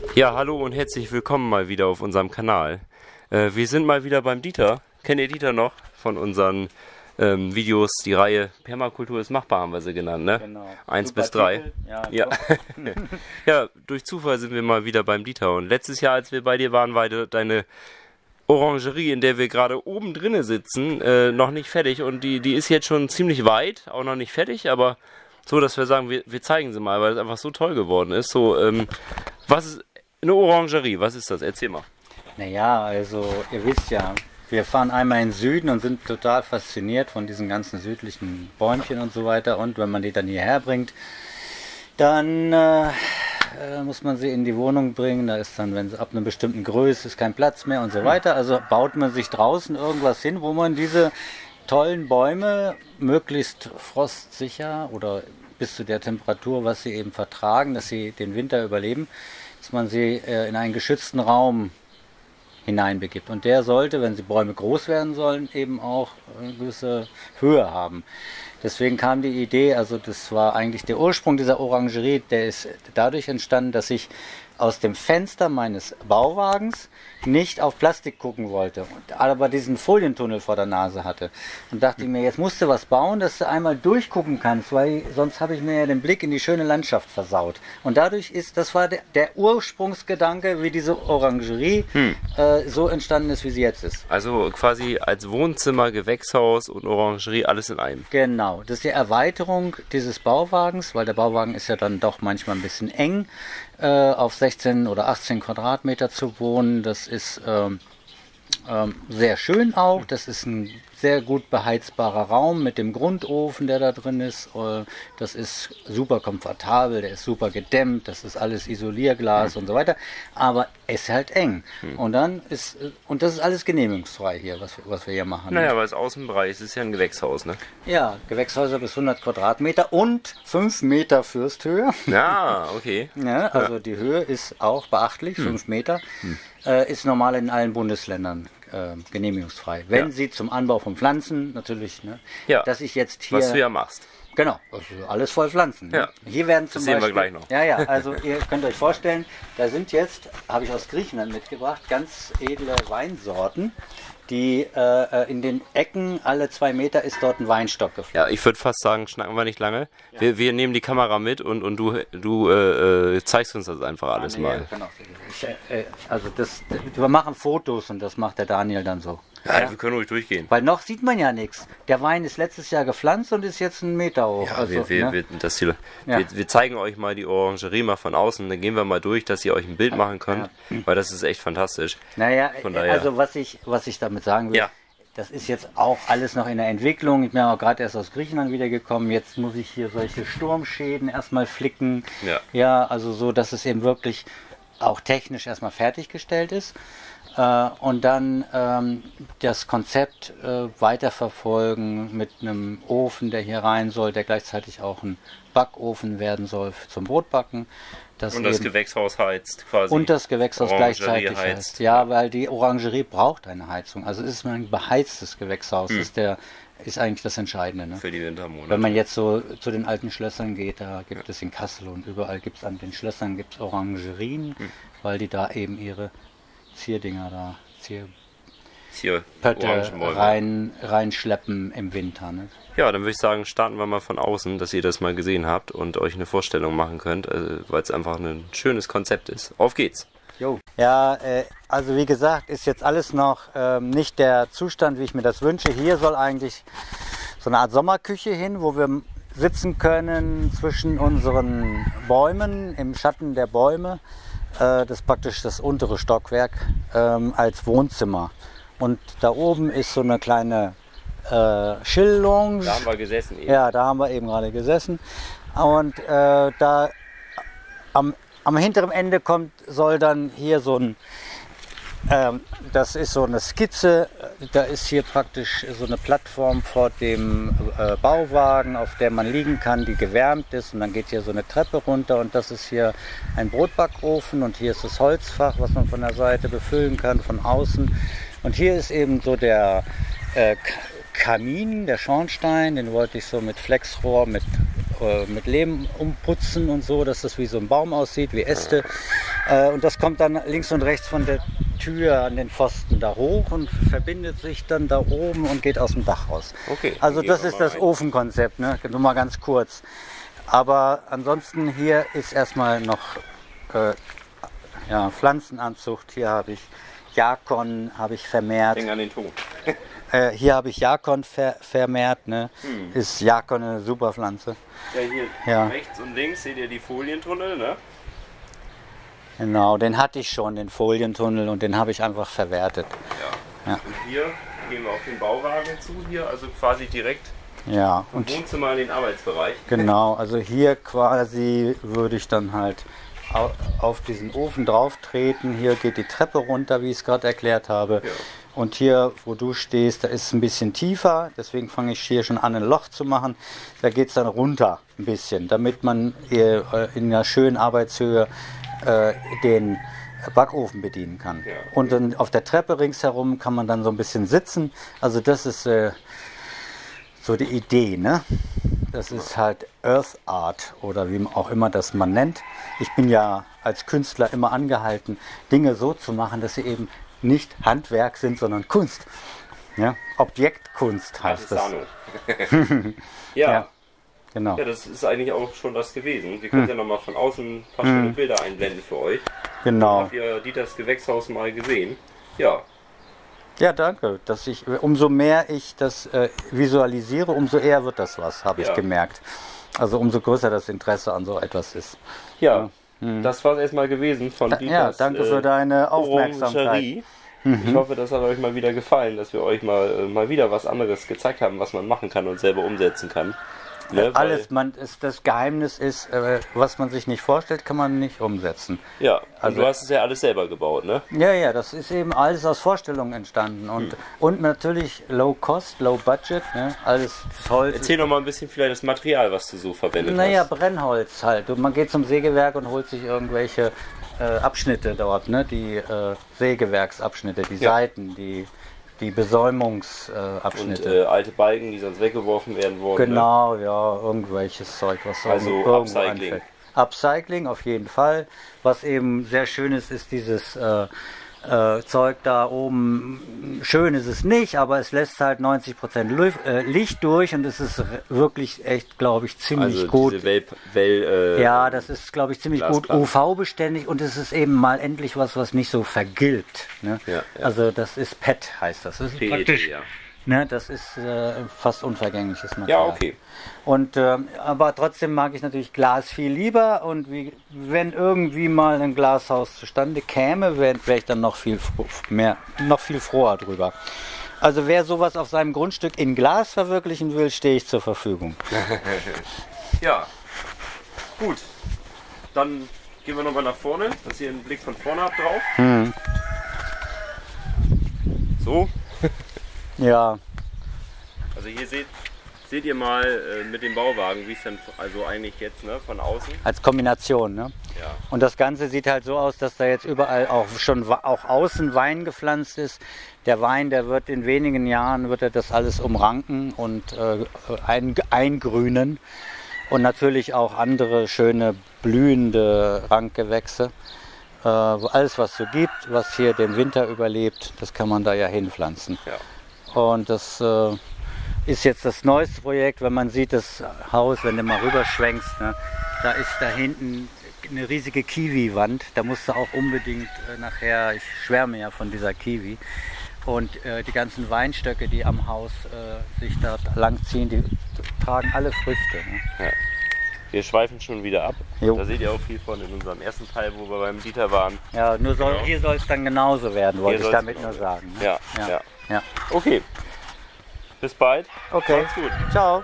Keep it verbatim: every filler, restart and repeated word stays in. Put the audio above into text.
Ja, hallo und herzlich willkommen mal wieder auf unserem Kanal. Äh, wir sind mal wieder beim Dieter. Kennt ihr Dieter noch von unseren ähm, Videos? Die Reihe Permakultur ist machbar, haben wir sie genannt, ne? Genau. Eins Super bis drei. Titel. Ja, Ja. Ja, durch Zufall sind wir mal wieder beim Dieter. Und letztes Jahr, als wir bei dir waren, war deine Orangerie, in der wir gerade oben drinnen sitzen, äh, noch nicht fertig. Und die, die ist jetzt schon ziemlich weit, auch noch nicht fertig, aber so, dass wir sagen, wir, wir zeigen sie mal, weil es einfach so toll geworden ist. So, ähm, was ist eine Orangerie? Was ist das? Erzähl mal. Naja, also ihr wisst ja, wir fahren einmal in den Süden und sind total fasziniert von diesen ganzen südlichen Bäumchen und so weiter. Und wenn man die dann hierher bringt, dann äh, muss man sie in die Wohnung bringen. Da ist dann, wenn sie ab einer bestimmten Größe ist, kein Platz mehr und so weiter. Also baut man sich draußen irgendwas hin, wo man diese tollen Bäume möglichst frostsicher oder bis zu der Temperatur, was sie eben vertragen, dass sie den Winter überleben, dass man sie äh, in einen geschützten Raum hineinbegibt. Und der sollte, wenn die Bäume groß werden sollen, eben auch eine gewisse Höhe haben. Deswegen kam die Idee, also das war eigentlich der Ursprung dieser Orangerie, der ist dadurch entstanden, dass ich aus dem Fenster meines Bauwagens nicht auf Plastik gucken wollte, aber diesen Folientunnel vor der Nase hatte. Und dachte ich mir, jetzt musst du was bauen, dass du einmal durchgucken kannst, weil sonst habe ich mir ja den Blick in die schöne Landschaft versaut. Und dadurch ist, das war der, der Ursprungsgedanke, wie diese Orangerie hm. äh, so entstanden ist, wie sie jetzt ist. Also quasi als Wohnzimmer, Gewächshaus und Orangerie alles in einem. Genau, das ist die Erweiterung dieses Bauwagens, weil der Bauwagen ist ja dann doch manchmal ein bisschen eng, äh, auf sechzehn oder achtzehn Quadratmeter zu wohnen. Das ist ähm, ähm, sehr schön auch. Das ist ein sehr gut beheizbarer Raum mit dem Grundofen, der da drin ist. Äh, das ist super komfortabel, der ist super gedämmt, das ist alles Isolierglas mhm. und so weiter. Aber es ist halt eng. Mhm. Und dann ist, und das ist alles genehmigungsfrei hier, was wir, was wir hier machen. Naja, aber das Außenbereich, es ist ja ein Gewächshaus, ne? Ja, Gewächshäuser bis hundert Quadratmeter und fünf Meter Fürsthöhe. Ja, okay. Ja, also ja. Die Höhe ist auch beachtlich, hm. fünf Meter. Hm. Äh, ist normal in allen Bundesländern äh, genehmigungsfrei. Wenn ja. sie zum Anbau von Pflanzen natürlich, ne, ja. dass ich jetzt hier... Was du ja machst. Genau, also alles voll Pflanzen. Ja. Ne? Hier werden zum das sehen Beispiel, wir gleich noch. Ja, ja, also ihr könnt euch vorstellen, da sind jetzt, habe ich aus Griechenland mitgebracht, ganz edle Weinsorten, die äh, in den Ecken, alle zwei Meter ist dort ein Weinstock geflogen. Ja, ich würde fast sagen, schnacken wir nicht lange. Ja. Wir, wir nehmen die Kamera mit und, und du, du äh, zeigst uns das einfach alles ah, nee, mal. Genau. Ich, äh, also das, wir machen Fotos und das macht der Daniel dann so. Ja, ja, wir können ruhig durchgehen. Weil noch sieht man ja nichts. Der Wein ist letztes Jahr gepflanzt und ist jetzt einen Meter hoch. Ja, also, wir, wir, ne? wir, das hier, ja. wir, wir zeigen euch mal die Orangerie mal von außen. Dann gehen wir mal durch, dass ihr euch ein Bild machen könnt. Ja. Weil das ist echt fantastisch. Naja, also was ich, was ich damit sagen will, ja. das ist jetzt auch alles noch in der Entwicklung. Ich bin auch gerade erst aus Griechenland wiedergekommen. Jetzt muss ich hier solche Sturmschäden erstmal flicken. Ja. Ja, also so, dass es eben wirklich auch technisch erstmal fertiggestellt ist. Und dann ähm, das Konzept äh, weiterverfolgen mit einem Ofen, der hier rein soll, der gleichzeitig auch ein Backofen werden soll zum Brotbacken. Das und das Gewächshaus heizt quasi. Und das Gewächshaus Orangerie gleichzeitig heizt. heizt. Ja, weil die Orangerie braucht eine Heizung. Also es ist ein beheiztes Gewächshaus. Hm. Das ist, der, ist eigentlich das Entscheidende. Ne? Für die Wintermonate. Wenn man jetzt so zu den alten Schlössern geht, da gibt ja. es in Kassel und überall gibt es an den Schlössern gibt's Orangerien, hm. weil die da eben ihre Zierdinger da, Zierpötte rein, reinschleppen im Winter. Ne? Ja, dann würde ich sagen, starten wir mal von außen, dass ihr das mal gesehen habt und euch eine Vorstellung machen könnt, äh, weil es einfach ein schönes Konzept ist. Auf geht's! Jo. Ja, äh, also wie gesagt, ist jetzt alles noch ähm, nicht der Zustand, wie ich mir das wünsche. Hier soll eigentlich so eine Art Sommerküche hin, wo wir sitzen können zwischen unseren Bäumen, im Schatten der Bäume. Das ist praktisch das untere Stockwerk ähm, als Wohnzimmer. Und da oben ist so eine kleine äh, Chill-Lounge. Da haben wir gesessen eben. Ja, da haben wir eben gerade gesessen. Und äh, da am, am hinteren Ende kommt, soll dann hier so ein, ähm, das ist so eine Skizze, da ist hier praktisch so eine Plattform vor dem äh, Bauwagen, auf der man liegen kann, die gewärmt ist, und dann geht hier so eine Treppe runter, und das ist hier ein Brotbackofen, und hier ist das Holzfach, was man von der Seite befüllen kann, von außen, und hier ist eben so der äh, Kamin, der Schornstein, den wollte ich so mit Flexrohr, mit, äh, mit Lehm umputzen und so, dass das wie so ein Baum aussieht, wie Äste. Äh, und das kommt dann links und rechts von der Tür an den Pfosten da hoch und verbindet sich dann da oben und geht aus dem Dach raus. Okay, also das ist das rein. Ofenkonzept, ne? Nur mal ganz kurz. Aber ansonsten hier ist erstmal noch äh, ja, Pflanzenanzucht. Hier habe ich Jakon, habe ich vermehrt. Häng an den Ton. Äh, hier habe ich Jakon ver vermehrt. Ne? Hm. Ist Jakon eine super Pflanze. Ja, hier Ja. rechts und links seht ihr die Folientunnel, ne? Genau, den hatte ich schon, den Folientunnel, und den habe ich einfach verwertet. Ja. Ja. Und hier gehen wir auf den Bauwagen zu, hier, also quasi direkt Ja, vom und Wohnzimmer in den Arbeitsbereich. genau, also hier quasi würde ich dann halt au- auf diesen Ofen drauf treten. Hier geht die Treppe runter, wie ich es gerade erklärt habe. Ja. Und hier, wo du stehst, da ist es ein bisschen tiefer. Deswegen fange ich hier schon an, ein Loch zu machen. Da geht es dann runter ein bisschen, damit man hier äh, in einer schönen Arbeitshöhe äh, den Backofen bedienen kann. Ja. Und dann auf der Treppe ringsherum kann man dann so ein bisschen sitzen. Also das ist äh, so die Idee, ne? Das ist halt Earth Art oder wie auch immer das man nennt. Ich bin ja als Künstler immer angehalten, Dinge so zu machen, dass sie eben nicht Handwerk sind, sondern Kunst. Ja? Objektkunst heißt das. Artisano. ja. Ja, genau. Ja, das ist eigentlich auch schon das gewesen. Wir können ja nochmal von außen ein paar schöne Bilder einblenden für euch. Genau. Habt ihr Dieters Gewächshaus mal gesehen? Ja. Ja, danke. Dass ich, umso mehr ich das äh, visualisiere, umso eher wird das was, habe ich Ja. gemerkt. Also umso größer das Interesse an so etwas ist. Ja, das war es erstmal gewesen von Da, ja, Dieters danke für deine Aufmerksamkeit. Orangerie. Ich hoffe, das hat euch mal wieder gefallen, dass wir euch mal, äh, mal wieder was anderes gezeigt haben, was man machen kann und selber umsetzen kann. Ne? Weil- Alles, man, ist, das Geheimnis ist, äh, was man sich nicht vorstellt, kann man nicht umsetzen. Ja, und Also- du hast es ja alles selber gebaut, ne? Ja, ja, das ist eben alles aus Vorstellungen entstanden. Und, und natürlich Low Cost, Low Budget, ne? Alles Holz. Erzähl noch mal ein bisschen vielleicht das Material, was du so verwendet Naja, hast. Brennholz halt. Und man geht zum Sägewerk und holt sich irgendwelche äh, Abschnitte dort, ne? Die äh, Sägewerksabschnitte, die Ja. Seiten, die, die Besäumungsabschnitte. Äh, Und Abschnitte. äh, alte Balken, die sonst weggeworfen werden wurden. Genau, ja, irgendwelches Zeug, was so Also irgendwo Upcycling. anfällt. Upcycling auf jeden Fall. Was eben sehr schön ist, ist dieses äh, äh, Zeug da oben. Schön ist es nicht, aber es lässt halt neunzig Prozent Luf- äh, Licht durch und es ist r- wirklich echt, glaube ich, Ne? ziemlich Also gut. diese Well, well, äh, Ja, das ist, glaube ich, ziemlich gut Glasplatten. U V-beständig und es ist eben mal endlich was, was nicht so vergilbt. Ne? Ja, ja. Also das ist P E T, heißt das. Das ist P E T, praktisch, ja. ne, das ist äh, fast unvergängliches Material. Ja, okay. Und ähm, aber trotzdem mag ich natürlich Glas viel lieber und wie, wenn irgendwie mal ein Glashaus zustande käme, wäre wär ich dann noch viel fro- mehr, noch viel froher drüber. Also wer sowas auf seinem Grundstück in Glas verwirklichen will, stehe ich zur Verfügung. Ja, gut. Dann gehen wir nochmal nach vorne, dass ihr einen Blick von vorne habt drauf. Hm. So, Ja, also hier seht, seht ihr mal äh, mit dem Bauwagen, wie es dann also eigentlich jetzt ne, von außen. als Kombination. Ne? Ja. Und das Ganze sieht halt so aus, dass da jetzt überall auch schon wa- auch außen Wein gepflanzt ist. Der Wein, der wird in wenigen Jahren wird er das alles umranken und äh, ein, eingrünen. Und natürlich auch andere schöne blühende Rankgewächse. Äh, alles, was es so gibt, was hier den Winter überlebt, das kann man da ja hinpflanzen. Ja. Und das äh, ist jetzt das neueste Projekt, wenn man sieht das Haus, wenn du mal rüberschwenkst, ne, da ist da hinten eine riesige Kiwi-Wand. Da musst du auch unbedingt äh, nachher, ich schwärme ja von dieser Kiwi. Und äh, die ganzen Weinstöcke, die am Haus äh, sich da langziehen, die tragen alle Früchte. Ne? Ja. Wir schweifen schon wieder ab. Jo. Da seht ihr auch viel von in unserem ersten Teil, wo wir beim Dieter waren. Ja, nur soll, Genau. hier soll es dann genauso werden, wollte Hier ich soll's damit nur genauso sagen. Ne? Ja, ja. ja. Okay. Bis bald. Okay, Macht's gut. ciao.